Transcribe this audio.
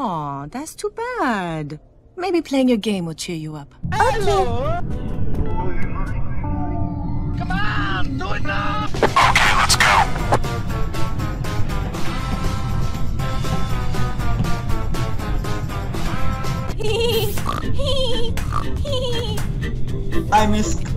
Aw, that's too bad. Maybe playing a game will cheer you up. Hello. Come on, do it now. Okay, let's go. I miss